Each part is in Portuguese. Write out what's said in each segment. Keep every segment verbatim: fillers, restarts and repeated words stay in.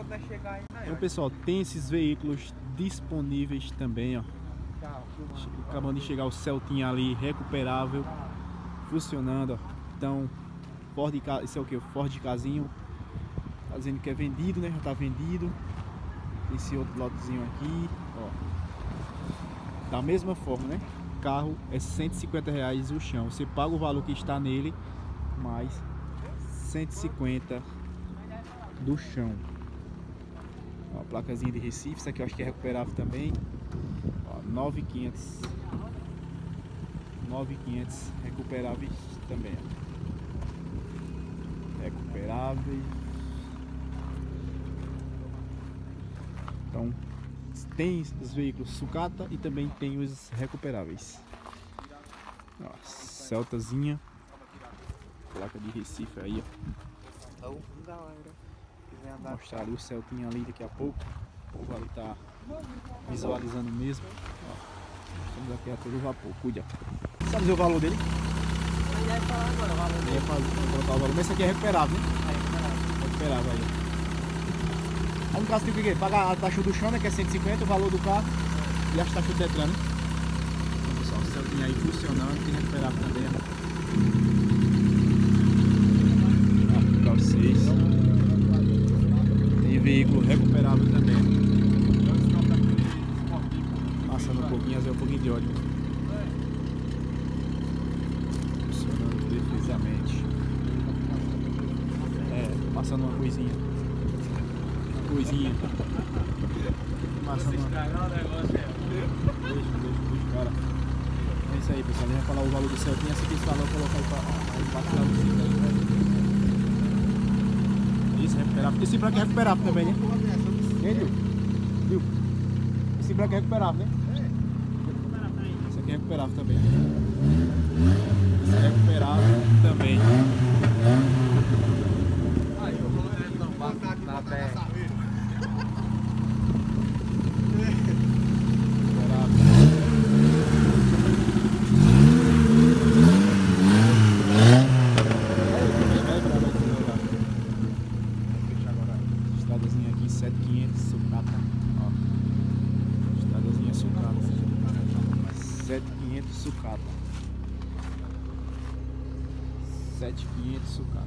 Então, pessoal, tem esses veículos disponíveis também, ó. Acabando de chegar o Celtinha ali, recuperável, funcionando, ó. Então, Ford, esse é o que? O Ford Casinho. Tá dizendo que é vendido, né? Já tá vendido. Esse outro lotezinho aqui, ó. Da mesma forma, né? Carro é cento e cinquenta reais o chão. Você paga o valor que está nele, mais cento e cinquenta do chão. Ó, a placazinha de Recife, isso aqui eu acho que é recuperável também. Ó, nove mil e quinhentos. nove mil e quinhentos recuperáveis também. Ó. Recuperáveis. Então, tem os veículos sucata e também tem os recuperáveis. Ó, Celtazinha. Placa de Recife aí, ó. Vou mostrar ali o Celtinha ali daqui a pouco. O povo ali tá visualizando mesmo. Ó, estamos aqui a todo vapor. Cuida. Sabe dizer o valor dele? Ele vai falar agora o valor dele. Ele vai colocar o valor. Mas esse aqui é recuperável, né? É recuperável. Recuperável aí. Aí no caso tem o que? Pagar a taxa do chão, né? Que é cento e cinquenta, o valor do carro e as taxas do Detran, né? Então, pessoal, o Celtinha aí funcionando. Tem recuperável também, ó. Para vocês. Tem veículo recuperável também. Passando um pouquinho, fazer um pouquinho de óleo. Funcionando perfeitamente. É, passando uma coisinha. Uma coisinha. Passando uma... Deixa, deixa, deixa, cara. É isso aí, pessoal. A gente vai falar o valor do Celtinha. Se esse valor, colocar aí para embaixo da lucida. Isso, recuperável. Esse branco é recuperável também, né? Entendeu? Viu? Esse branco é recuperável, né? Esse aqui é recuperável também. Esse é recuperável também. Aí, eu vou botar aqui na terra. Estradazinha aqui, sete mil e quinhentos, sucata. Ó. Estradazinha sucata. sete mil e quinhentos sucata. sete mil e quinhentos sucata.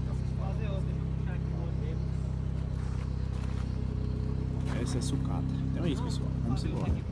Essa é sucata. Então é isso, pessoal. Vamos embora.